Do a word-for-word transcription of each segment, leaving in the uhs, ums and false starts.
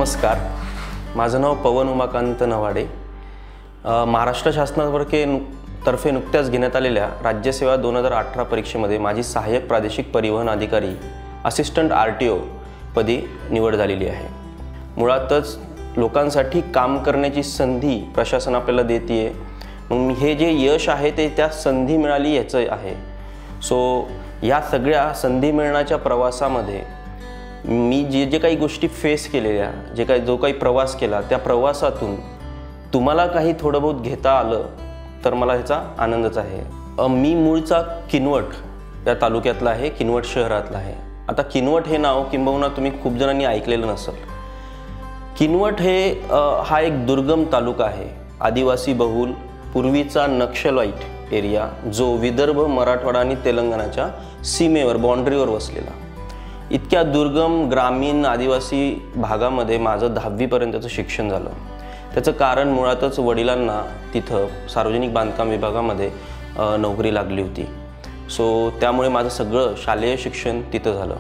नमस्कार, माझं नाव पवन उमाकांत नवाडे। महाराष्ट्र शासनातर्फे नु तर्फे नुकत्याच घेण्यात आलेल्या राज्यसेवा दोन हजार अठरा परीक्षेमध्ये माझी सहाय्यक प्रादेशिक परिवहन अधिकारी असिस्टंट आर टी ओ पदी निवड झालेली आहे। मुळातच लोकांसाठी काम करण्याची संधी प्रशासन आपल्याला देते, मग हे जे यश आहे ते त्या संधी मिळाली याचं आहे। सो या सगळ्या संधी मिळण्याच्या प्रवासामध्ये मी जे जे काही गोष्टी फेस केलेल्या, जे काही जो काही प्रवास केला, त्या प्रवासातून तुम्हाला काही थोडं बहुत घेता आलं तर मला ह्याचा आनंदच आहे। मी मूळचा किनवट या तालुक्यातला आहे, किनवट शहरातला आहे। आता किनवट हे नाव किंबहुना तुम्ही खूप जणांनी ऐकलेलं नसेल। किनवट हे हा एक दुर्गम तालुका आहे, आदिवासी बहुल, पूर्वीचा नक्षलाइट एरिया, जो विदर्भ, मराठवाडा आणि तेलंगणाच्या सीमेवर, बाउंड्रीवर वसलेला। इतक्या दुर्गम ग्रामीण आदिवासी भागामध्ये माझं दहावीपर्यंतचं शिक्षण झालं। त्याचं कारण मुळातच वडिलांना तिथं सार्वजनिक बांधकाम विभागामध्ये नोकरी लागली होती। सो त्यामुळे माझं सगळं शालेय शिक्षण तिथं झालं।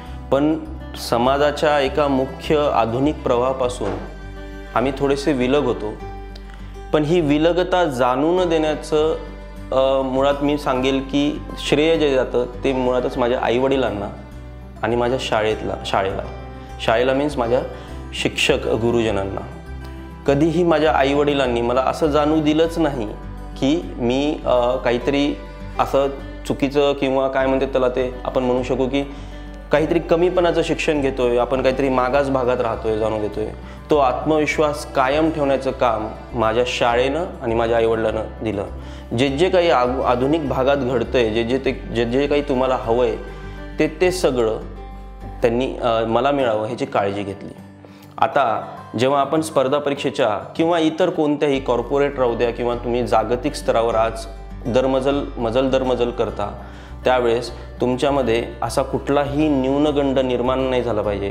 पण समाजाच्या एका मुख्य आधुनिक प्रवाहापासून आम्ही थोडेसे विलग होतो। पण ही विलगता जाणून देण्याचं मुळात मी सांगेल की श्रेय जे जातं ते मुळातच माझ्या आईवडिलांना आणि माझ्या शाळेतला शाळेला शाळेला मीन्स माझ्या शिक्षक गुरुजनांना। कधीही माझ्या आईवडिलांनी मला असं जाणू दिलंच नाही की मी काहीतरी असं चुकीचं किंवा काय म्हणते त्याला ते आपण म्हणू शकू की काहीतरी कमीपणाचं शिक्षण घेतोय, आपण काहीतरी मागास भागात राहतोय जाणू देतोय। तो आत्मविश्वास कायम ठेवण्याचं काम माझ्या शाळेनं आणि माझ्या आईवडिलांना दिलं। जे जे काही आधुनिक भागात घडतंय, जे जे ते जे जे काही तुम्हाला हवंय ते ते सगळं त्यांनी मला मिळावं ह्याची काळजी घेतली। आता जेव्हा आपण स्पर्धा परीक्षेच्या किंवा इतर कोणत्याही कॉर्पोरेट राहू द्या किंवा तुम्ही जागतिक स्तरावर आज दरमजल मजल दरमजल करता, त्यावेळेस तुमच्यामध्ये असा कुठलाही न्यूनगंड निर्माण नाही झाला पाहिजे।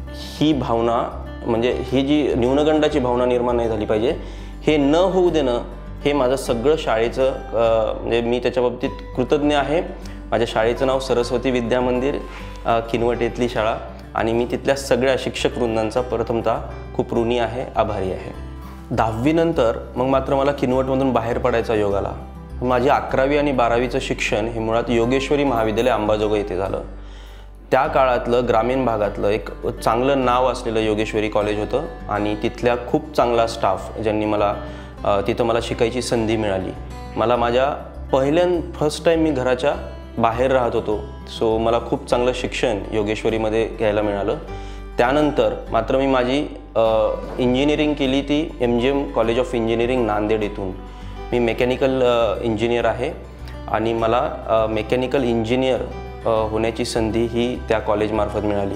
ही भावना म्हणजे ही जी न्यूनगंडाची भावना निर्माण नाही झाली पाहिजे, हे न होऊ देणं हे माझं सगळं शाळेचं म्हणजे मी त्याच्या बाबतीत कृतज्ञ आहे। माझ्या शाळेचं नाव सरस्वती विद्या मंदिर किनवट येथली शाळा, आणि मी तिथल्या सगळ्या शिक्षक वृंदांचा प्रथमतः खूप ऋणी आहे, आभारी आहे। दहावीनंतर मग मात्र मला किनवटमधून बाहेर पडायचा योग आला। माझी अकरावी आणि बारावीचं शिक्षण हे मुळात योगेश्वरी महाविद्यालय अंबाजोगाई येथे झालं। त्या काळातलं ग्रामीण भागातलं एक चांगलं नाव असलेलं योगेश्वरी कॉलेज होतं, आणि तिथल्या खूप चांगला स्टाफ ज्यांनी मला तिथं मला शिकायची संधी मिळाली। मला माझ्या पहिल्या फर्स्ट टाईम मी घराच्या बाहेर राहत होतो, सो मला खूप चांगलं शिक्षण योगेश्वरीमध्ये घ्यायला मिळालं। त्यानंतर मात्र मी माझी इंजिनिअरिंग केली ती M G M college of engineering Nanded येथून। मी मेकॅनिकल इंजिनियर आहे आणि मला मेकॅनिकल इंजिनियर होण्याची संधी ही त्या कॉलेजमार्फत मिळाली।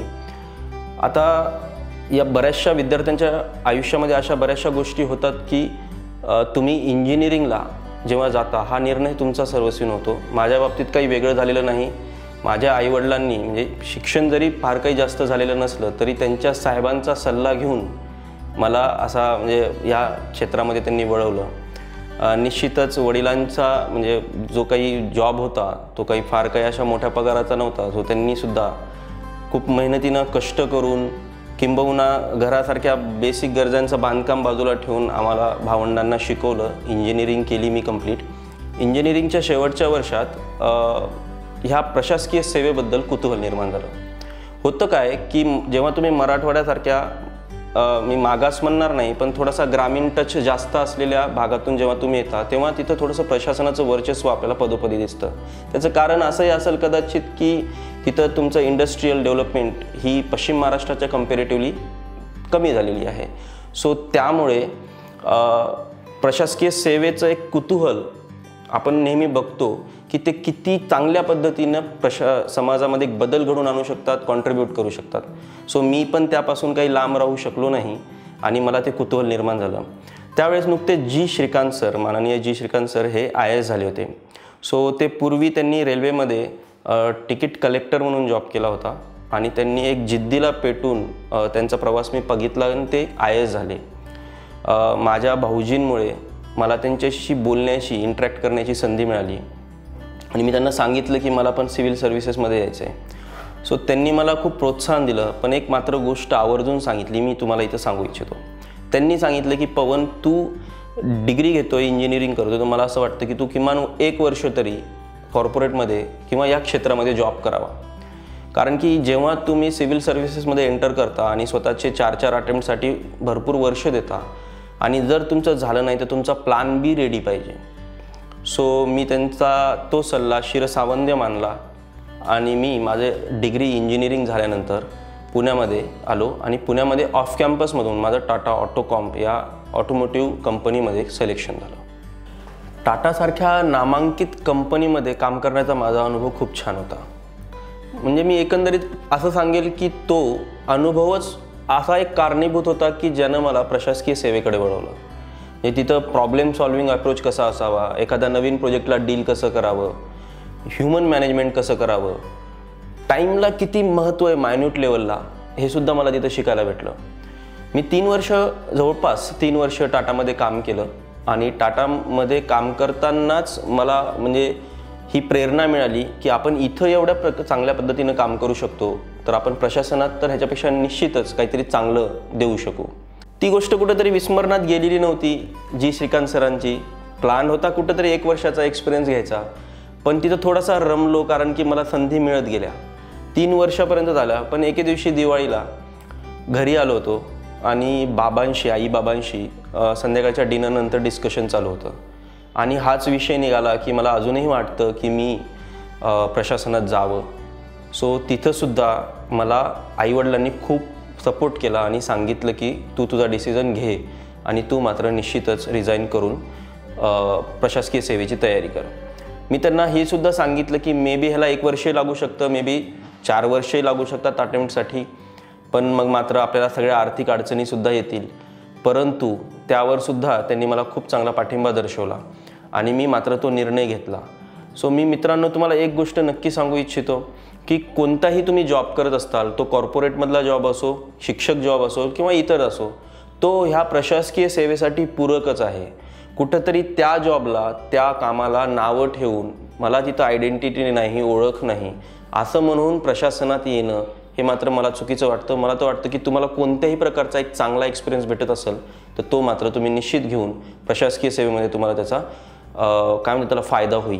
आता या बऱ्याचशा विद्यार्थ्यांच्या आयुष्यामध्ये अशा बऱ्याचशा गोष्टी होतात की तुम्ही इंजिनिअरिंगला जेव्हा जाता हा निर्णय तुमचा सर्वस्वी नव्हतो। माझ्या बाबतीत काही वेगळं झालेलं नाही। माझ्या आईवडिलांनी म्हणजे शिक्षण जरी फार काही जास्त झालेलं नसलं तरी त्यांच्या साहेबांचा सल्ला घेऊन मला असा म्हणजे या क्षेत्रामध्ये त्यांनी वळवलं। निश्चितच वडिलांचा म्हणजे जो काही जॉब होता तो काही फार काही अशा मोठ्या पगाराचा नव्हता, जो त्यांनीसुद्धा खूप मेहनतीनं कष्ट करून किंबहुना घरासारख्या बेसिक गरजांचं बांधकाम बाजूला ठेवून आम्हाला भावंडांना शिकवलं। इंजिनिअरिंग केली मी कंप्लीट। इंजिनिअरिंगच्या शेवटच्या वर्षात ह्या प्रशासकीय सेवेबद्दल कुतूहल निर्माण झालं। होतं काय की जेव्हा तुम्ही मराठवाड्यासारख्या मी मागास म्हणणार नाही पण थोडासा ग्रामीण टच जास्त असलेल्या भागातून जेव्हा तुम्ही येता तेव्हा तिथं थोडंसं प्रशासनाचं वर्चस्व आपल्याला पदोपदी दिसतं। त्याचं कारण असंही असेल कदाचित की तिथं तुमचं इंडस्ट्रियल डेव्हलपमेंट ही पश्चिम महाराष्ट्राच्या कम्पॅरेटिव्हली कमी झालेली आहे। सो त्यामुळे प्रशासकीय सेवेचं एक कुतूहल आपण नेहमी बघतो की ते किती चांगल्या पद्धतीनं प्रशा समाजामध्ये एक बदल घडवून आणू शकतात, कॉन्ट्रीब्यूट करू शकतात। सो मी पण त्यापासून काही लांब राहू शकलो नाही आणि मला ते कुतूहल निर्माण झालं। त्यावेळेस नुकते जी श्रीकांत सर, माननीय जी श्रीकांत सर हे आय ए एस झाले होते। सो ते पूर्वी त्यांनी रेल्वेमध्ये तिकीट कलेक्टर म्हणून जॉब केला होता आणि त्यांनी एक जिद्दीला पेटून त्यांचा प्रवास मी बघितला आणि ते आय ए एस झाले। माझ्या भाऊजींमुळे मला त्यांच्याशी बोलण्याची, इंटरॅक्ट करण्याची संधी मिळाली आणि मी त्यांना सांगितलं की मला पण सिव्हिल सर्व्हिसेसमध्ये यायचं आहे। सो त्यांनी मला खूप प्रोत्साहन दिलं, पण एक मात्र गोष्ट आवर्जून सांगितली, मी तुम्हाला इथं सांगू इच्छितो. त्यांनी सांगितलं की पवन, तू डिग्री घेतो आहे, इंजिनिअरिंग करतो, तर मला असं वाटतं की तू किमान एक वर्ष तरी कॉर्पोरेटमध्ये किंवा या क्षेत्रामध्ये जॉब करावा. कारण की जेव्हा तुम्ही सिव्हिल सर्व्हिसेसमध्ये एंटर करता आणि स्वतःचे चार चार अटेम्प्टसाठी भरपूर वर्ष देता आणि जर तुमचं झालं नाही तर तुमचा प्लॅन बी रेडी पाहिजे. सो मी त्यांचा तो सल्ला शिरसावंद्य मानला आणि मी माझे डिग्री इंजिनिअरिंग झाल्यानंतर पुण्यामध्ये आलो आणि पुण्यामध्ये ऑफ कॅम्पसमधून माझं टाटा ऑटोकॉम्प या ऑटोमोटिव्ह कंपनीमध्ये सिलेक्शन झालं. टाटासारख्या नामांकित कंपनीमध्ये काम करण्याचा माझा अनुभव खूप छान होता. म्हणजे मी एकंदरीत असं सांगेल की तो अनुभवच असा एक कारणीभूत होता की ज्यानं मला प्रशासकीय सेवेकडे वळवलं. म्हणजे तिथं प्रॉब्लेम सॉल्विंग अप्रोच कसा असावा, एखाद्या नवीन प्रोजेक्टला डील कसं करावं, ह्युमन मॅनेजमेंट कसं करावं, टाईमला किती महत्त्व आहे मायन्यूट लेवलला, हे सुद्धा मला तिथं शिकायला भेटलं. मी तीन वर्ष जवळपास तीन वर्ष टाटामध्ये काम केलं आणि टाटामध्ये काम करतानाच मला म्हणजे ही प्रेरणा मिळाली की आपण इथं एवढ्या प्र चांगल्या पद्धतीनं काम करू शकतो, तर आपण प्रशासनात तर ह्याच्यापेक्षा निश्चितच काहीतरी चांगलं देऊ शकू. ती गोष्ट कुठंतरी विस्मरणात गेलेली नव्हती. जी श्रीकांत सरांची प्लॅन होता कुठंतरी एक वर्षाचा एक्सपिरियन्स घ्यायचा, पण तिथं थोडासा रमलो कारण की मला संधी मिळत गेल्या. तीन वर्षापर्यंत झाल्या, पण एके दिवशी दिवाळीला घरी आलो होतो आणि बाबांशी आई बाबांशी संध्याकाळच्या डिनरनंतर डिस्कशन चालू होतं आणि हाच विषय निघाला की मला अजूनही वाटतं की मी प्रशासनात जावं. सो तिथंसुद्धा मला आईवडिलांनी खूप सपोर्ट केला आणि सांगितलं की तू तुझा डिसिजन घे आणि तू मात्र निश्चितच रिझाईन करून प्रशासकीय सेवेची तयारी कर. मी त्यांना हे सुद्धा सांगितलं की मे बी ह्याला एक वर्षही लागू शकतं, मे बी चार वर्षही लागू शकतात अटेम्प्टसाठी, पण मग मात्र आपल्याला सगळ्या आर्थिक अडचणीसुद्धा येतील. परंतु त्यावरसुद्धा त्यांनी मला खूप चांगला पाठिंबा दर्शवला आणि मी मात्र तो निर्णय घेतला. सो मी मित्रांनो तुम्हाला एक गोष्ट नक्की सांगू इच्छितो की कोणताही तुम्ही जॉब करत असताल, तो कॉर्पोरेटमधला जॉब असो, शिक्षक जॉब असो किंवा इतर असो, तो ह्या प्रशासकीय सेवेसाठी पूरकच आहे. कुठंतरी त्या जॉबला, त्या कामाला नावं ठेवून मला तिथं आयडेंटिटी नाही, ओळख नाही असं म्हणून प्रशासनात येणं हे मात्र मला चुकीचं वाटतं. मला तर वाटतं की तुम्हाला कोणत्याही प्रकारचा एक चांगला एक्सपिरियन्स भेटत असेल तर तो मात्र तुम्ही निश्चित घेऊन प्रशासकीय सेवेमध्ये तुम्हाला त्याचा काय म्हणतात त्याला फायदा होईल.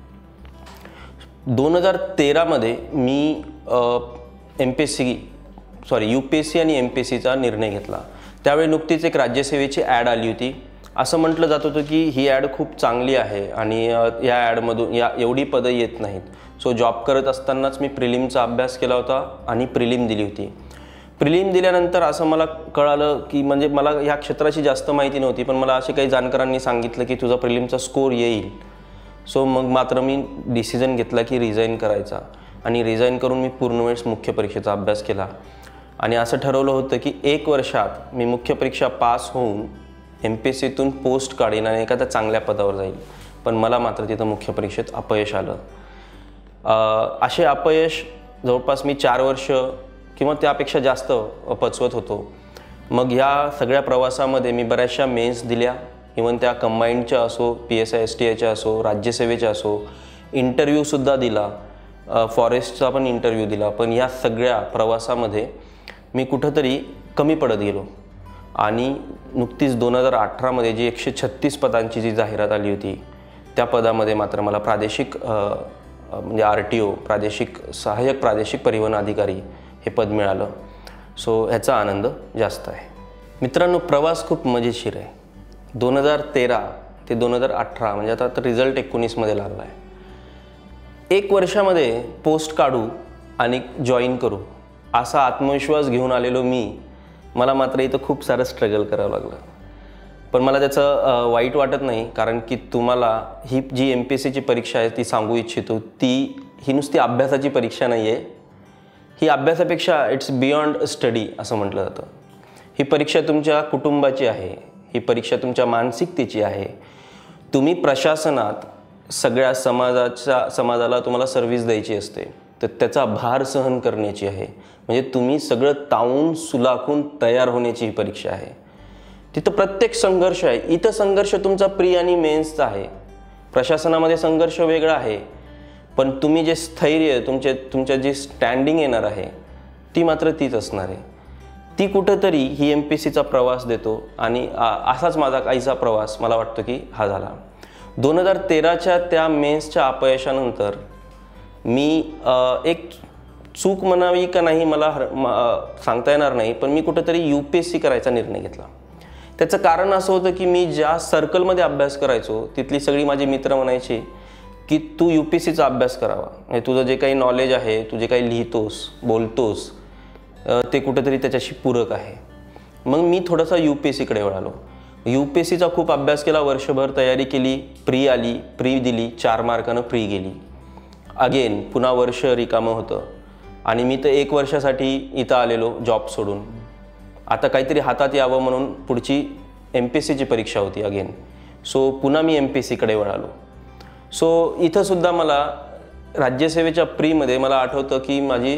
दोन हजार तेरामध्ये मी M P S C sorry U P S C आणि एम पी एस सीचा निर्णय घेतला. त्यावेळी नुकतीच एक राज्यसेवेची ॲड आली होती. असं म्हटलं जात होतं की ही ॲड खूप चांगली आहे आणि या ॲडमधून या एवढी पदं येत नाहीत. सो जॉब करत असतानाच मी प्रिलिमचा अभ्यास केला होता आणि प्रिलिम दिली होती. प्रिलिम दिल्यानंतर असं मला कळालं की म्हणजे मला ह्या क्षेत्राची जास्त माहिती नव्हती, पण मला असे काही जाणकारांनी सांगितलं की तुझा प्रिलिमचा स्कोर येईल. सो मग मात्र मी डिसिजन घेतला की रिझाईन करायचा आणि रिझाईन करून मी पूर्ण वेळेस मुख्य परीक्षेचा अभ्यास केला आणि असं ठरवलं होतं की एक वर्षात मी मुख्य परीक्षा पास होऊन एम पी एस सीतून पोस्ट काढीन आणि एखाद्या चांगल्या पदावर जाईल. पण मला मात्र तिथं मुख्य परीक्षेत अपयश आलं. असे अपयश जवळपास मी चार वर्ष किंवा त्यापेक्षा जास्त पचवत होतो. मग ह्या सगळ्या प्रवासामध्ये मी बऱ्याचशा मेन्स दिल्या, इवन त्या कंबाईंडच्या असो, P S I S T आयच्या असो, राज्यसेवेच्या असो, इंटरव्ह्यूसुद्धा दिला, फॉरेस्टचा पण इंटरव्ह्यू दिला. पण या सगळ्या प्रवासामध्ये मी कुठंतरी कमी पडत गेलो आणि नुकतीच दोन हजार अठरामध्ये जी एकशे छत्तीस पदांची जी जाहिरात आली होती त्या पदामध्ये मात्र मला प्रादेशिक म्हणजे आर टी ओ प्रादेशिक सहाय्यक प्रादेशिक परिवहन अधिकारी हे पद मिळालं. सो ह्याचा आनंद जास्त आहे. मित्रांनो, प्रवास खूप मजेशीर आहे. दोन हजार तेरा ते दोन हजार अठरा म्हणजे आता तर रिझल्ट एकोणीसमध्ये लागला आहे. एक वर्षामध्ये पोस्ट काढू आणि जॉईन करू असा आत्मविश्वास घेऊन आलेलो मी, मला मात्र इथं खूप सारं स्ट्रगल करावं लागलं. पण मला त्याचं वाईट वाटत नाही, कारण की तुम्हाला ही जी एम पी एस सीची परीक्षा आहे ती सांगू इच्छितो, ती ही नुसती अभ्यासाची परीक्षा नाही आहे. ही अभ्यासापेक्षा इट्स बियॉन्ड स्टडी असं म्हटलं जातं. ही परीक्षा तुमच्या कुटुंबाची आहे, ही परीक्षा तुमच्या मानसिकतेची आहे. तुम्ही प्रशासनात सगळ्या समाजाच्या समाजाला तुम्हाला सर्व्हिस द्यायची असते, तर त्याचा भार सहन करण्याची आहे. म्हणजे तुम्ही सगळं तावून सुलाखून तयार होण्याची ही परीक्षा आहे. तिथं प्रत्येक संघर्ष आहे. इथं संघर्ष तुमचा प्री आणि मेन्सचा आहे. प्रशासनामध्ये संघर्ष वेगळा आहे. पण तुम्ही जे स्थैर्य तुमचे तुमच्या जी स्टँडिंग येणार आहे ती मात्र तीच असणार आहे. ती कुठंतरी ही एम पी एस सीचा प्रवास देतो आणि असाच माझा काहीसा प्रवास मला वाटतं की हा झाला. दोन हजार तेराच्या त्या मेन्सच्या अपयशानंतर मी एक चूक म्हणावी का नाही मला सांगता येणार नाही, पण मी कुठंतरी यू पी एस सी करायचा निर्णय घेतला. त्याचं कारण असं होतं की मी ज्या सर्कलमध्ये अभ्यास करायचो तिथली सगळी माझी मित्र म्हणायची की तू यू पी एस सीचा अभ्यास करावा, म्हणजे तुझं जे काही नॉलेज आहे, तू जे काही लिहितोस बोलतोस ते कुठंतरी त्याच्याशी पूरक आहे. मग मी थोडासा यू पी एस सीकडे वळालो. यू पी एस सीचा खूप अभ्यास केला, वर्षभर तयारी केली, प्री आली, प्री दिली, चार मार्कानं प्री गेली. अगेन पुन्हा वर्ष रिकामं होतं आणि मी तर एक वर्षासाठी इथं आलेलो जॉब सोडून. आता काहीतरी हातात यावं म्हणून पुढची एम पी एस सीची परीक्षा होती अगेन. सो पुन्हा मी एम पी एस सीकडे वळालो. सो इथंसुद्धा मला राज्यसेवेच्या प्रीमध्ये मला आठवतं की माझी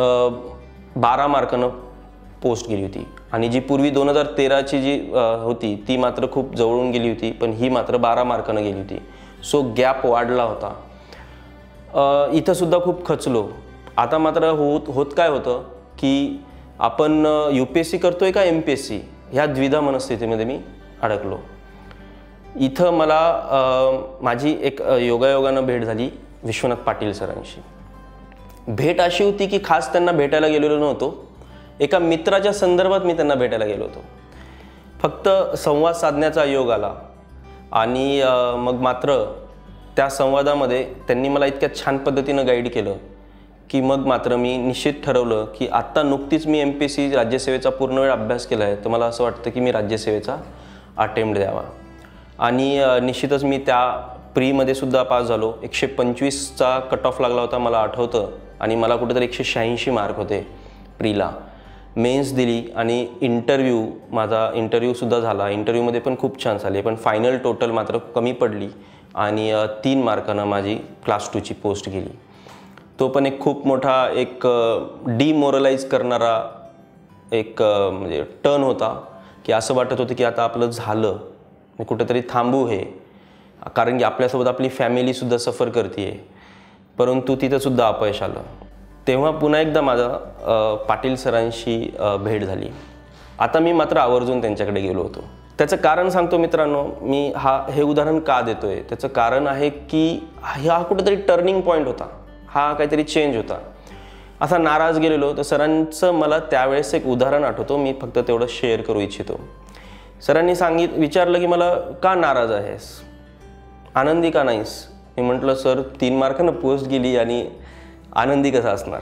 बारा मार्कानं पोस्ट गेली होती आणि जी पूर्वी दोन हजार तेराची जी होती ती मात्र खूप जवळून गेली होती, पण ही मात्र बारा मार्कानं गेली होती. सो गॅप वाढला होता. इथंसुद्धा खूप खचलो. आता मात्र होत होत काय होतं की आपण यू पी एस सी करतोय का एम पी एस सी ह्या द्विधा मनस्थितीमध्ये मी अडकलो. इथं मला माझी एक योगायोगानं भेट झाली विश्वनाथ पाटील सरांशी. भेट अशी होती की खास त्यांना भेटायला गेलेलो नव्हतो, एका मित्राच्या संदर्भात मी त्यांना भेटायला गेलो होतो. फक्त संवाद साधण्याचा योग आला आणि मग मात्र त्या संवादामध्ये त्यांनी मला इतक्या छान पद्धतीनं गाईड केलं की मग मात्र मी निश्चित ठरवलं की आत्ता नुकतीच मी एम पी एस सी राज्यसेवेचा पूर्ण वेळ अभ्यास केला आहे, तर मला असं वाटतं की मी राज्यसेवेचा अटेम्प्ट द्यावा. आणि निश्चितच मी त्या प्रीमध्ये सुद्धा पास झालो. एकशे पंचवीसचा कट ऑफ लागला होता मला आठवतं आणि मला कुठेतरी एकशे शहाऐंशी मार्क होते प्रीला. मेन्स दिली आणि इंटरव्ह्यू माझा इंटरव्ह्यूसुद्धा झाला. इंटरव्ह्यूमध्ये पण खूप छान झाले, पण फायनल टोटल मात्र कमी पडली आणि तीन मार्कानं माझी क्लास टूची पोस्ट गेली. तो पण एक खूप मोठा एक डिमोरलाइज करणारा एक म्हणजे टर्न होता की असं वाटत होतं की आता आपलं झालं, कुठेतरी थांबू हे, कारण की आपल्यासोबत आपली फॅमिलीसुद्धा सफर करते आहे. परंतु तिथंसुद्धा अपयश आलं. तेव्हा पुन्हा एकदा माझा पाटील सरांशी भेट झाली. आता मी मात्र आवर्जून त्यांच्याकडे गेलो होतो. त्याचं कारण सांगतो मित्रांनो, मी हा हे उदाहरण का देतो आहे, त्याचं कारण आहे की हा कुठेतरी टर्निंग पॉईंट होता, हा काहीतरी चेंज होता. असा नाराज गेलेलो तर सरांचं मला त्यावेळेस एक उदाहरण आठवतो, मी फक्त तेवढं शेअर करू इच्छितो. सरांनी सांगित विचारलं की मला का नाराज आहेस, आनंदी का नाहीस. मी म्हटलं सर तीन मार्कानं पोस्ट गेली आणि आनंदी कसा असणार.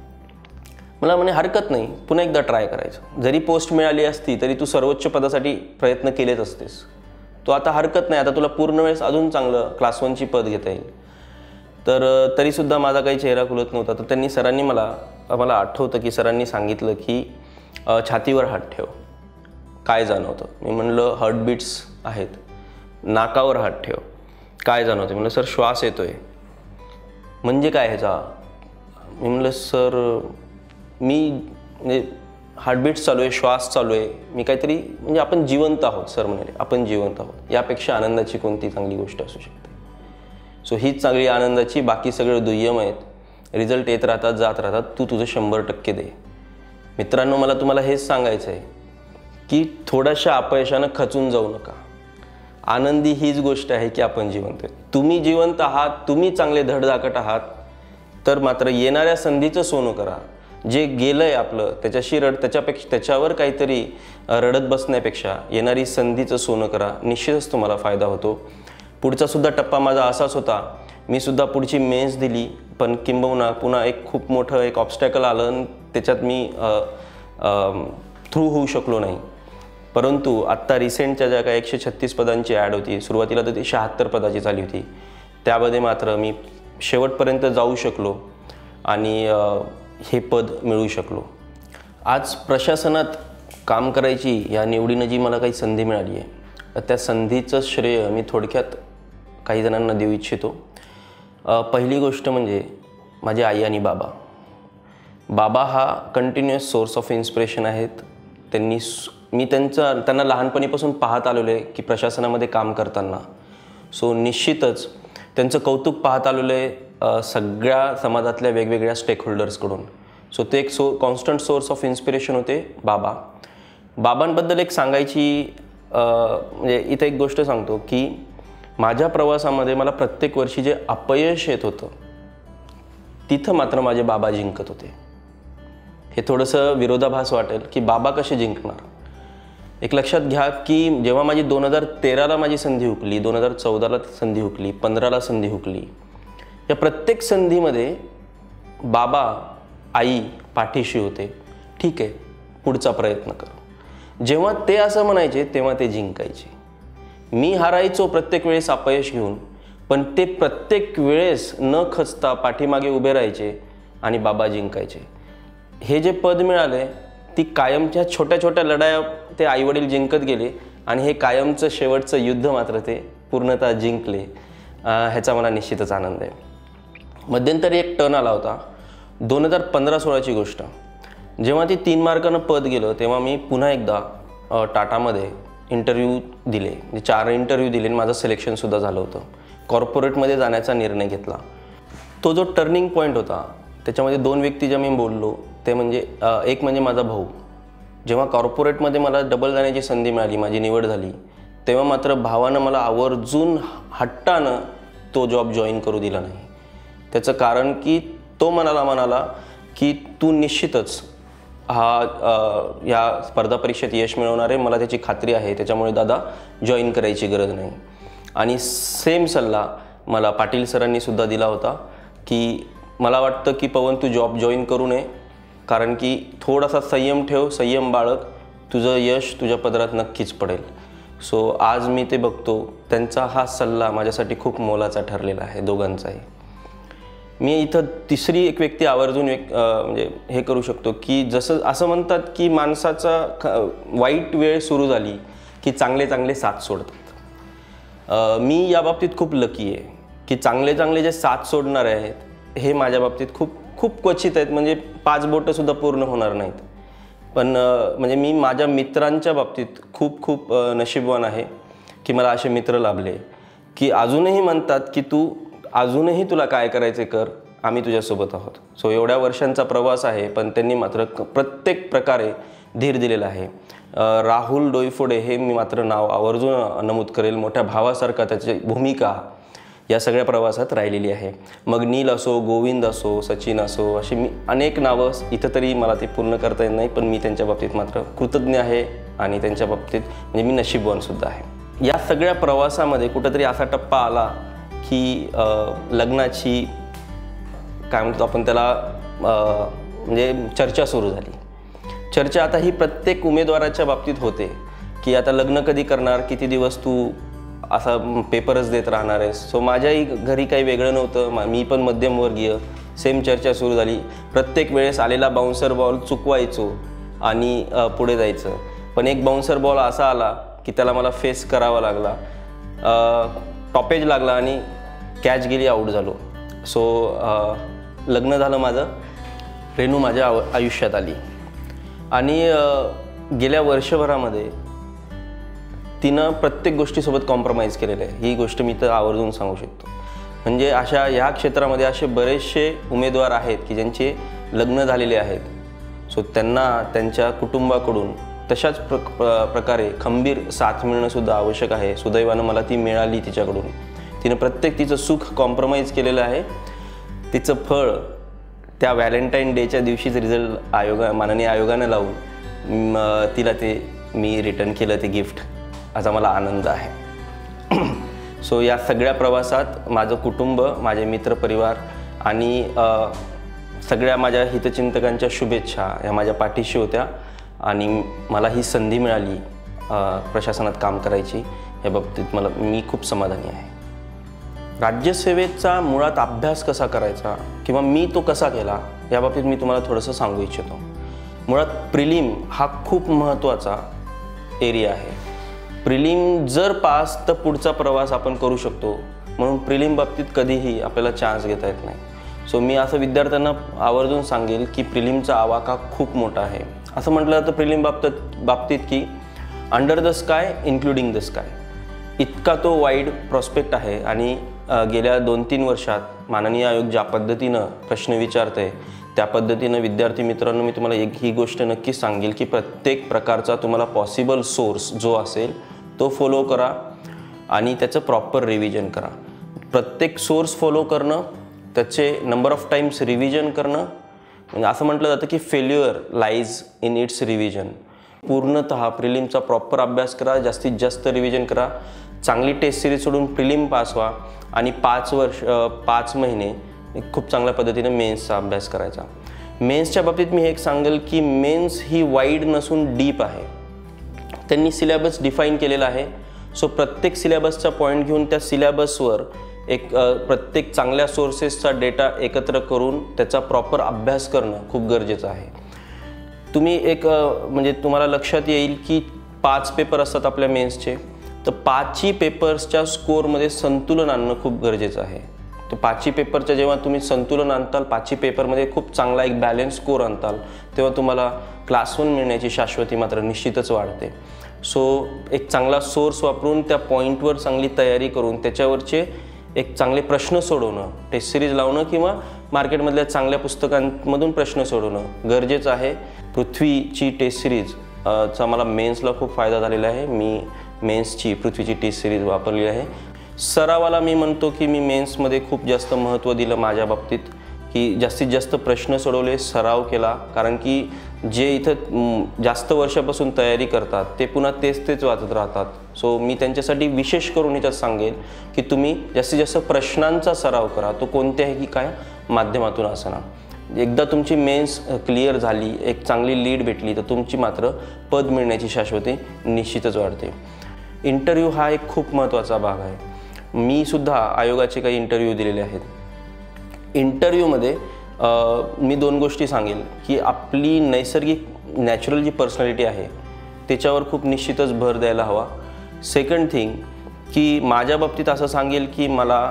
मला म्हणे हरकत नाही, पुन्हा एकदा ट्राय करायचं. जरी पोस्ट मिळाली असती तरी तू सर्वोच्च पदासाठी प्रयत्न केलेच असतेस. तू आता हरकत नाही, आता तुला पूर्ण वेळेस अजून चांगलं क्लास वनची पद घेता येईल. तर तरीसुद्धा माझा काही चेहरा खुलत नव्हता. तर त्यांनी सरांनी मला मला आठवतं की सरांनी सांगितलं की छातीवर हात ठेव, काय जाणवतं. मी म्हणलं हार्टबीट्स आहेत. नाकावर हात ठेव, काय जाणवतं. म्हणलं सर श्वास येतोय. म्हणजे काय ह्याचा. मी म्हणलं सर मी म्हणजे हार्टबीट्स चालू आहे, श्वास चालू आहे, मी काहीतरी म्हणजे आपण जिवंत आहोत. सर म्हणाले आपण जिवंत आहोत, यापेक्षा आनंदाची कोणती चांगली गोष्ट असू शकते. सो हीच चांगली आनंदाची, बाकी सगळे दुय्यम आहेत. रिझल्ट येत राहतात जात राहतात, तू तुझं शंभर टक्के दे. मित्रांनो मला तुम्हाला हेच सांगायचं आहे की थोड्याशा अपयशानं खचून जाऊ नका. आनंदी हीच गोष्ट आहे की आपण जिवंत आहे. तुम्ही जिवंत आहात, तुम्ही चांगले धडधाकट आहात, तर मात्र येणाऱ्या संधीचं सोनं करा. जे गेलं आहे आपलं त्याच्याशी रड त्याच्यापेक्षा त्याच्यावर काहीतरी रडत बसण्यापेक्षा येणारी संधीचं सोनं करा. निश्चितच तुम्हाला फायदा होतो. पुढचा सुद्धा टप्पा माझा असाच होता. मी सुद्धा पुढची मेन्स दिली, पण किंबहुना पुन्हा एक खूप मोठं एक ऑब्स्टॅकल आलं, त्याच्यात मी थ्रू होऊ शकलो नाही. परंतु आत्ता रिसेंटच्या ज्या काही एकशे छत्तीस पदांची ॲड होती, सुरुवातीला तर ती शहात्तर पदाची झाली होती, त्यामध्ये मात्र मी शेवटपर्यंत जाऊ शकलो आणि हे पद मिळवू शकलो. आज प्रशासनात काम करायची या निवडीनं जी मला काही संधी मिळाली आहे, त्या संधीचं श्रेय मी थोडक्यात काही जणांना देऊ इच्छितो. पहिली गोष्ट म्हणजे माझे आई आणि बाबा. बाबा हा कंटिन्युअस सोर्स ऑफ इन्स्पिरेशन आहेत. त्यांनी मी त्यांचं त्यांना लहानपणीपासून पाहत आलेलो आहे की प्रशासनामध्ये काम करताना. सो निश्चितच त्यांचं कौतुक पाहत आलेलो आहे. सगळ्या समाजातल्या वेगवेगळ्या स्टेक होल्डर्सकडून. सो ते एक so constant source of inspiration होते बाबा. बाबांबद्दल एक सांगायची म्हणजे इथे एक गोष्ट सांगतो की माझ्या प्रवासामध्ये मला प्रत्येक वर्षी जे अपयश येत होतं तिथं मात्र माझे बाबा जिंकत होते. हे थोडंसं विरोधाभास वाटेल की बाबा कसे जिंकणार. एक लक्षात घ्या की जेव्हा माझी दोन हजार तेराला माझी संधी हुकली, दोन हजार चौदाला संधी हुकली, पंधराला संधी हुकली, या प्रत्येक संधीमध्ये बाबा आई पाठीशी होते. ठीक आहे, पुढचा प्रयत्न कर. जेव्हा ते असं म्हणायचे तेव्हा ते जिंकायचे. मी हारायचो प्रत्येक वेळेस अपयश घेऊन, पण ते प्रत्येक वेळेस न खचता पाठीमागे उभे राहायचे आणि बाबा जिंकायचे. हे जे पद मिळाले ती कायमच्या छोट्या छोट्या लढाया ते आईवडील जिंकत गेले आणि हे कायमचं शेवटचं युद्ध मात्र ते पूर्णतः जिंकले. ह्याचा मला निश्चितच आनंद आहे. मध्यंतरी एक टर्न आला होता, दोन हजार पंधरा सोळाची गोष्ट. जेव्हा ती तीन मार्कानं पद गेलं तेव्हा मी पुन्हा एकदा टाटामध्ये इंटरव्ह्यू दिले. म्हणजे चार इंटरव्ह्यू दिले आणि माझं सिलेक्शनसुद्धा झालं होतं. कॉर्पोरेटमध्ये जाण्याचा निर्णय घेतला. तो जो टर्निंग पॉईंट होता त्याच्यामध्ये दोन व्यक्ती ज्या मी बोललो ते म्हणजे एक म्हणजे माझा भाऊ. जेव्हा कॉर्पोरेटमध्ये मला डबल जाण्याची संधी मिळाली, माझी निवड झाली, तेव्हा मात्र भावानं मला आवर्जून हट्टानं तो जॉब जॉईन करू दिला नाही. त्याचं कारण की तो म्हणाला म्हणाला की तू निश्चितच हा या स्पर्धा परीक्षेत यश मिळवणार आहे, मला त्याची खात्री आहे, त्याच्यामुळे दादा जॉईन करायची गरज नाही. आणि सेम सल्ला मला पाटील सरांनी सुद्धा दिला होता की मला वाटतं की पवन तू जॉब जॉईन करू नये, कारण की थोडासा संयम ठेव, संयम बाळग, तुझं यश तुझ्या पदरात नक्कीच पडेल. सो आज मी ते बघतो, त्यांचा हा सल्ला माझ्यासाठी खूप मोलाचा ठरलेला आहे, दोघांचाही. मी इथं तिसरी एक व्यक्ती आवर्जून एक म्हणजे हे करू शकतो की जसं असं म्हणतात की माणसाचा वाईट वेळ सुरू झाली की चांगले चांगले साथ सोडतात. मी या बाबतीत खूप लकी आहे की चांगले चांगले जे साथ सोडणार आहेत हे माझ्या बाबतीत खूप खूप क्वचित आहेत. म्हणजे पाच बोटंसुद्धा पूर्ण होणार नाहीत. पण म्हणजे मी माझ्या मित्रांच्या बाबतीत खूप खूप नशीबवान आहे की मला असे मित्र लाभले की अजूनही म्हणतात की तू अजूनही तुला काय करायचे कर, आम्ही तुझ्यासोबत आहोत. सो एवढ्या वर्षांचा प्रवास आहे पण त्यांनी मात्र प्रत्येक प्रकारे धीर दिलेला आहे. राहुल डोईफोडे हे मी मात्र नाव आवर्जून नमूद करेल. मोठ्या भावासारखा त्याची भूमिका या सगळ्या प्रवासात राहिलेली आहे. मग नील असो, गोविंद असो, सचिन असो, अशी मी अनेक नावं इथं तरी मला ते पूर्ण करता येत नाही, पण मी त्यांच्या बाबतीत मात्र कृतज्ञ आहे आणि त्यांच्या बाबतीत म्हणजे मी नशीबवानसुद्धा आहे. या सगळ्या प्रवासामध्ये कुठंतरी असा टप्पा आला की लग्नाची काय म्हणतो आपण त्याला म्हणजे चर्चा सुरू झाली. चर्चा आता ही प्रत्येक उमेदवाराच्या बाबतीत होते की आता लग्न कधी करणार, किती दिवस तू असा पेपरच देत राहणार आहेस. सो माझ्याही घरी काही वेगळं नव्हतं, मी पण मध्यमवर्गीय. सेम चर्चा सुरू झाली. प्रत्येक वेळेस आलेला बाउन्सर बॉल चुकवायचो आणि पुढे जायचं. पण एक बाउन्सर बॉल असा आला की त्याला मला फेस करावा लागला, टॉपेज लागला आणि कॅच गेली, आऊट झालो. सो लग्न झालं माझं, रेणू माझ्या आव आयुष्यात आली आणि गेल्या वर्षभरामध्ये तिनं प्रत्येक गोष्टीसोबत कॉम्प्रोमाइज केलेलं आहे. ही गोष्ट मी तर आवर्जून सांगू शकतो. म्हणजे अशा ह्या क्षेत्रामध्ये असे बरेचसे उमेदवार आहेत की ज्यांचे लग्न झालेले आहेत. सो त्यांना त्यांच्या कुटुंबाकडून तशाच प्र प्रकारे खंबीर साथ मिळणंसुद्धा आवश्यक आहे. सुदैवानं मला ती मिळाली तिच्याकडून. तिनं प्रत्येक तिचं सुख कॉम्प्रोमाइज केलेलं आहे. तिचं फळ त्या व्हॅलेंटाईन डेच्या दिवशीच रिझल्ट आयोगा माननीय आयोगानं लावून तिला ते मी रिटर्न केलं ते गिफ्ट. असा मला आनंद आहे. सो या सगळ्या प्रवासात माझं कुटुंब, माझे मित्रपरिवार आणि सगळ्या माझ्या हितचिंतकांच्या शुभेच्छा या माझ्या पाठीशी होत्या आणि मला ही संधी मिळाली प्रशासनात काम करायची. या बाबतीत मला मी खूप समाधानी आहे. राज्यसेवेचा मुळात अभ्यास कसा करायचा किंवा मी तो कसा केला या बाबतीत मी तुम्हाला थोडंसं सांगू इच्छितो. मुळात प्रिलिम हा खूप महत्त्वाचा एरिया आहे. प्रिलिम जर पास तर पुढचा प्रवास आपण करू शकतो, म्हणून प्रिलिम बाबतीत कधीही आपल्याला चान्स घेता येत नाही. सो मी असं विद्यार्थ्यांना आवर्जून सांगेल की प्रिलिमचा आवाका खूप मोठा आहे. असं म्हटलं तर प्रिलिम बाबतीत बाबतीत की under the sky including the sky इतका तो वाईड प्रॉस्पेक्ट आहे आणि गेल्या दोन तीन वर्षात माननीय आयोग ज्या पद्धतीनं प्रश्न विचारते त्या पद्धतीनं विद्यार्थी मित्रांनो मी तुम्हाला एक ही गोष्ट नक्कीच सांगेल की प्रत्येक प्रकारचा तुम्हाला पॉसिबल सोर्स जो असेल तो फॉलो करा आणि त्याचं प्रॉपर रिव्हिजन करा. प्रत्येक सोर्स फॉलो करणं, त्याचे नंबर ऑफ टाइम्स रिव्हिजन करणं, म्हणजे असं म्हटलं जातं की failure lies in its revision. पूर्णतः प्रिलिमचा प्रॉपर अभ्यास करा, जास्तीत जास्त रिव्हिजन करा, चांगली टेस्ट सिरीज सोडून प्रिलिम पास व्हा आणि पाच वर्ष पाच महिने खूप चांगल्या पद्धतीने मेन्सचा अभ्यास करायचा. मेन्सच्या बाबतीत मी एक सांगेल की मेन्स ही वाईड नसून डीप आहे. त्यांनी सिलेबस डिफाईन केलेला आहे. सो प्रत्येक सिलेबसचा पॉईंट घेऊन त्या सिलेबसवर एक प्रत्येक चांगल्या सोर्सेसचा डेटा एकत्र करून त्याचा प्रॉपर अभ्यास करणं खूप गरजेचं आहे. तुम्ही एक म्हणजे तुम्हाला लक्षात येईल की पाच पेपर असतात आपल्या मेन्सचे, तर पाचही पेपर्सच्या स्कोअरमध्ये संतुलन आणणं खूप गरजेचं आहे. तर पाचही पेपरच्या जेव्हा तुम्ही संतुलन आणताल, पाचही पेपरमध्ये खूप चांगला एक बॅलन्स स्कोअर आणताल, तेव्हा तुम्हाला क्लास वन मिळण्याची शाश्वती मात्र निश्चितच वाढते. सो एक चांगला सोर्स वापरून त्या पॉईंटवर चांगली तयारी करून त्याच्यावरचे एक चांगले प्रश्न सोडवणं, टेस्ट सिरीज लावणं किंवा मार्केटमधल्या चांगल्या पुस्तकांमधून प्रश्न सोडवणं गरजेचं आहे. पृथ्वीची टेस्ट सिरीज चा मला मेन्सला खूप फायदा झालेला आहे. मी मेन्सची पृथ्वीची टेस्ट सिरीज वापरली आहे. सरावाला मी म्हणतो की मी मेन्समध्ये खूप जास्त महत्त्व दिलं माझ्या बाबतीत, की जास्तीत जास्त प्रश्न सोडवले, सराव केला. कारण की जे इथं जास्त वर्षापासून तयारी करतात ते पुन्हा तेच तेच वाचत राहतात. सो मी त्यांच्यासाठी विशेष करून ह्याच्यात सांगेन की तुम्ही जास्तीत जास्त प्रश्नांचा सराव करा, तो कोणत्याही काय माध्यमातून असना. एकदा तुमची मेन्स क्लिअर झाली, एक चांगली लीड भेटली, तर तुमची मात्र पद मिळण्याची शाश्वती निश्चितच वाढते. इंटरव्ह्यू हा एक खूप महत्त्वाचा भाग आहे. मी सुद्धा आयोगाचे काही इंटरव्ह्यू दिलेले आहेत. इंटरव्ह्यूमध्ये मी दोन गोष्टी सांगेल की आपली नैसर्गिक नॅचरल जी पर्सनॅलिटी आहे त्याच्यावर खूप निश्चितच भर द्यायला हवा. सेकंड थिंग की माझ्या बाबतीत असं सांगेल की मला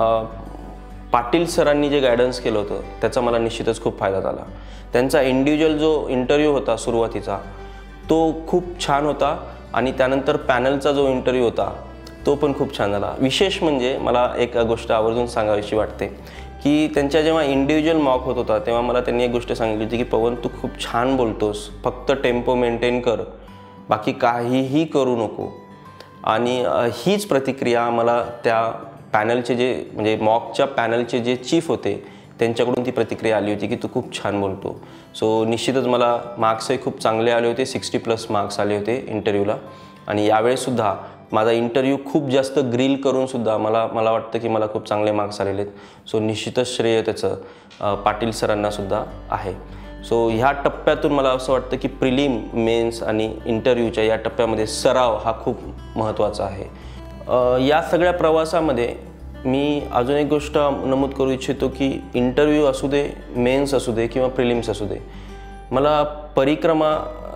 पाटील सरांनी जे गायडन्स केलं होतं त्याचा मला निश्चितच खूप फायदा झाला. त्यांचा इंडिव्हिज्युअल जो इंटरव्ह्यू होता सुरुवातीचा तो खूप छान होता आणि त्यानंतर पॅनलचा जो इंटरव्ह्यू होता तो पण खूप छान झाला. विशेष म्हणजे मला एक गोष्ट आवर्जून सांगावीशी वाटते की त्यांच्या जेव्हा इंडिव्हिज्युअल मॉक होत होता तेव्हा मला त्यांनी एक गोष्ट सांगितली होती की पवन तू खूप छान बोलतोस, फक्त टेम्पो मेंटेन कर, बाकी काहीही करू नको. आणि हीच प्रतिक्रिया मला त्या पॅनलचे जे म्हणजे मॉकच्या पॅनलचे जे चीफ होते त्यांच्याकडून ती प्रतिक्रिया आली होती की तू खूप छान बोलतो. सो निश्चितच मला मार्क्सही खूप चांगले आले होते, सिक्स्टी प्लस मार्क्स आले होते इंटरव्ह्यूला. आणि यावेळेसुद्धा माझा इंटरव्ह्यू खूप जास्त ग्रिल करूनसुद्धा मला मला वाटतं की मला खूप चांगले मार्क्स आलेले आहेत. सो निश्चितच श्रेय त्याचं पाटील सरांनासुद्धा आहे. सो ह्या टप्प्यातून मला असं वाटतं की प्रिलिम, मेन्स आणि इंटरव्ह्यूच्या या टप्प्यामध्ये सराव हा खूप महत्त्वाचा आहे. या सगळ्या प्रवासामध्ये मी अजून एक गोष्ट नमूद करू इच्छितो की इंटरव्ह्यू असू दे, मेन्स असू दे किंवा प्रिलिम्स असू दे, मला परिक्रमा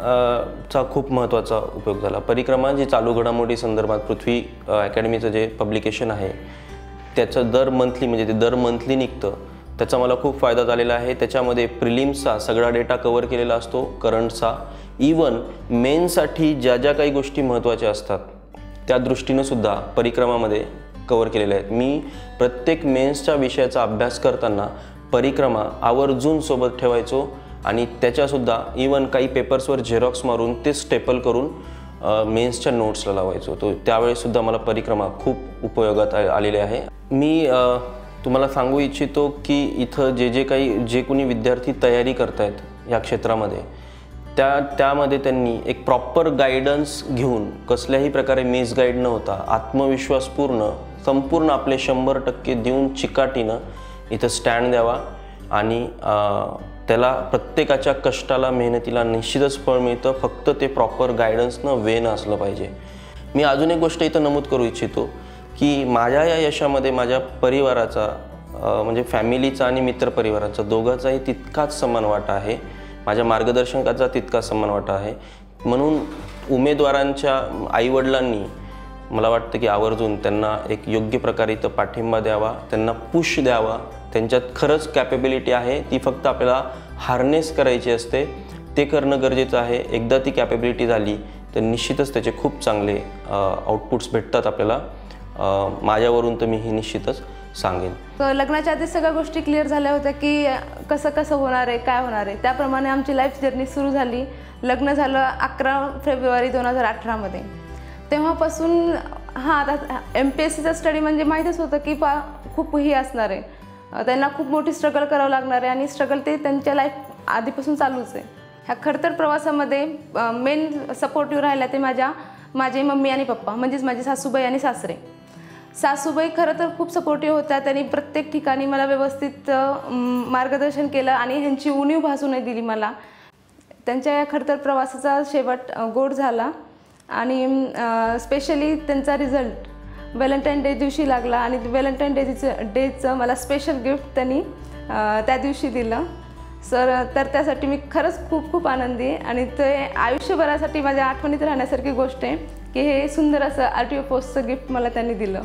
चा खूप महत्त्वाचा उपयोग झाला. परिक्रमा जी चालू घडामोडी संदर्भात पृथ्वी अकॅडमीचं जे पब्लिकेशन आहे त्याचं दर मंथली म्हणजे ते दर मंथली निघतं, त्याचा मला खूप फायदा झालेला आहे. त्याच्यामध्ये प्रिलिम्सचा सगळा डेटा कवर केलेला असतो, करंटचा, इवन मेन्ससाठी ज्या ज्या काही गोष्टी महत्त्वाच्या असतात त्या दृष्टीनं सुद्धा परिक्रमामध्ये कवर केलेल्या आहेत. मी प्रत्येक मेन्सच्या विषयाचा अभ्यास करताना परिक्रमा आवर्जून सोबत ठेवायचो आणि त्याच्यासुद्धा इवन काही पेपर्सवर झेरॉक्स मारून ते स्टेपल करून मेन्सच्या नोट्सला लावायचो. तो त्यावेळेसुद्धा मला परिक्रमा खूप उपयोगात आलेले आहे. मी तुम्हाला सांगू इच्छितो की इथं जे जे काही जे कोणी विद्यार्थी तयारी करत आहेत या क्षेत्रामध्ये त्या त्यामध्ये त्यांनी एक प्रॉपर गायडन्स घेऊन कसल्याही प्रकारे मिसगाईड न होता आत्मविश्वासपूर्ण संपूर्ण आपले शंभर टक्के देऊन चिकाटीनं इथं स्टँड द्यावा आणि त्याला प्रत्येकाच्या कष्टाला मेहनतीला निश्चितच फळ मिळतं, फक्त ते प्रॉपर गायडन्सनं वेन असलं पाहिजे. मी अजून एक गोष्ट इथं नमूद करू इच्छितो की माझ्या या यशामध्ये माझ्या परिवाराचा म्हणजे फॅमिलीचा आणि मित्रपरिवाराचा दोघांचाही तितकाच समान वाटा आहे, माझ्या मार्गदर्शकाचा तितकाच समान वाटा आहे. म्हणून उमेदवारांच्या आईवडिलांनी मला वाटतं की आवर्जून त्यांना एक योग्य प्रकारे इथं पाठिंबा द्यावा, त्यांना पुश द्यावा. त्यांच्यात खरंच कॅपेबिलिटी आहे, ती फक्त आपल्याला हार्नेस करायची असते, ते करणं गरजेचं आहे. एकदा ती कॅपेबिलिटी झाली तर निश्चितच त्याचे खूप चांगले आउटपुट्स भेटतात आपल्याला. माझ्यावरून तर मी हे निश्चितच सांगेन. तर लग्नाच्या आधी सगळ्या गोष्टी क्लिअर झाल्या होत्या की कसं कसं होणार आहे, काय होणार आहे. त्याप्रमाणे आमची लाईफ जर्नी सुरू झाली. लग्न झालं अकरा फेब्रुवारी दोन हजार अठरामध्ये. तेव्हापासून हां, आता एम पी एस सीचा स्टडी म्हणजे माहीतच होतं की पा खूप हे असणार आहे, त्यांना खूप मोठी स्ट्रगल करावं लागणार आहे आणि स्ट्रगल ते त्यांच्या लाईफ आधीपासून चालूच आहे. ह्या खडतर प्रवासामध्ये मेन सपोर्टिव्ह राहिल्या ते माझ्या माझे मम्मी आणि पप्पा, म्हणजेच माझे सासूबाई आणि सासरे. सासूबाई खरं तर खूप सपोर्टिव्ह होत्या. त्यांनी प्रत्येक ठिकाणी मला व्यवस्थित मार्गदर्शन केलं आणि ह्यांची उणीव भासू नाही दिली मला. त्यांच्या या खडतर प्रवासाचा शेवट गोड झाला आणि स्पेशली त्यांचा रिझल्ट व्हॅलेंटाईन डे दिवशी लागला आणि व्हॅलेंटाईन डेचं डेचं मला स्पेशल गिफ्ट त्यांनी त्या दिवशी दिलं. सर तर त्यासाठी मी खरंच खूप खूप आनंदी आहे आणि ते आयुष्यभरासाठी माझ्या आठवणीत राहण्यासारखी गोष्ट आहे की हे सुंदर असं आर टी ओ पोस्टचं गिफ्ट मला त्यांनी दिलं.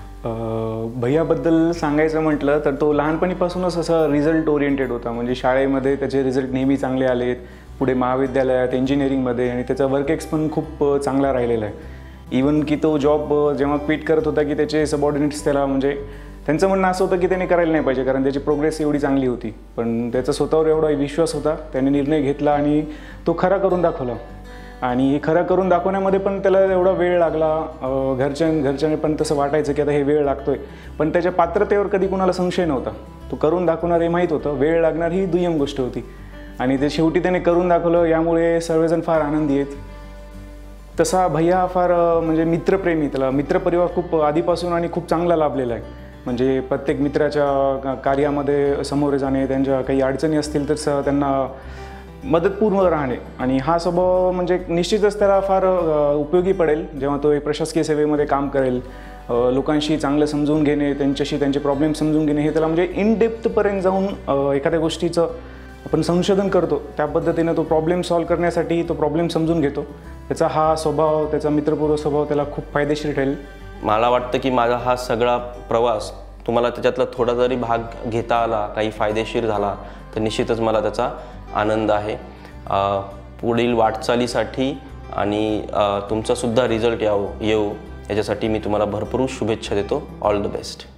भैयाबद्दल सांगायचं म्हटलं तर तो लहानपणीपासूनच असा रिझल्ट ओरिएंटेड होता. म्हणजे शाळेमध्ये त्याचे रिझल्ट नेहमी चांगले आलेत, पुढे महाविद्यालयात इंजिनिअरिंगमध्ये, आणि त्याचा वर्क एक्स पण खूप चांगला राहिलेला आहे. इवन की तो जॉब जेव्हा क्विट करत होता की त्याचे सबऑर्डिनेट्स त्याला म्हणजे त्यांचं म्हणणं असं होतं की त्याने करायला नाही पाहिजे कारण त्याची प्रोग्रेस एवढी चांगली होती, पण त्याचा स्वतःवर एवढा विश्वास होता, त्याने निर्णय घेतला आणि तो खरा करून दाखवला. आणि हे खरं करून दाखवण्यामध्ये पण त्याला एवढा वेळ लागला. घरच्या घरच्याने पण तसं वाटायचं की आता हे वेळ लागतोय, पण त्याच्या पात्रतेवर कधी कुणाला संशय नव्हता. तो करून दाखवणार हे माहीत होतं, वेळ लागणार ही दुय्यम गोष्ट होती आणि ते शेवटी त्याने करून दाखवलं. यामुळे सर्वजण फार आनंदी आहेत. तसा भैया फार म्हणजे मित्रप्रेमी, त्याला मित्रपरिवार खूप आधीपासून आणि खूप चांगला लाभलेला आहे. म्हणजे प्रत्येक मित्राच्या कार्यामध्ये समोरे जाणे, त्यांच्या काही अडचणी असतील तर स त्यांना मदतपूर्ण राहणे, आणि हा स्वभाव म्हणजे निश्चितच त्याला फार उपयोगी पडेल जेव्हा तो एक प्रशासकीय सेवेमध्ये काम करेल. लोकांशी चांगलं समजून घेणे, त्यांच्याशी त्यांचे प्रॉब्लेम समजून घेणे, हे त्याला म्हणजे इन डेप्थपर्यंत जाऊन एखाद्या गोष्टीचं आपण संशोधन करतो त्या पद्धतीने तो प्रॉब्लेम सॉल्व्ह करण्यासाठी तो प्रॉब्लेम समजून घेतो. त्याचा हा स्वभाव, त्याचा मित्रपूर्व स्वभाव त्याला खूप फायदेशीर ठरेल. मला वाटतं की माझा हा सगळा प्रवास तुम्हाला त्याच्यातला थोडा जरी भाग घेता आला, काही फायदेशीर झाला, तर निश्चितच मला त्याचा आनंद आहे. पुढील वाटचालीसाठी आणि तुमचासुद्धा रिझल्ट यावं येऊ याच्यासाठी मी तुम्हाला भरपूर शुभेच्छा देतो. All the best.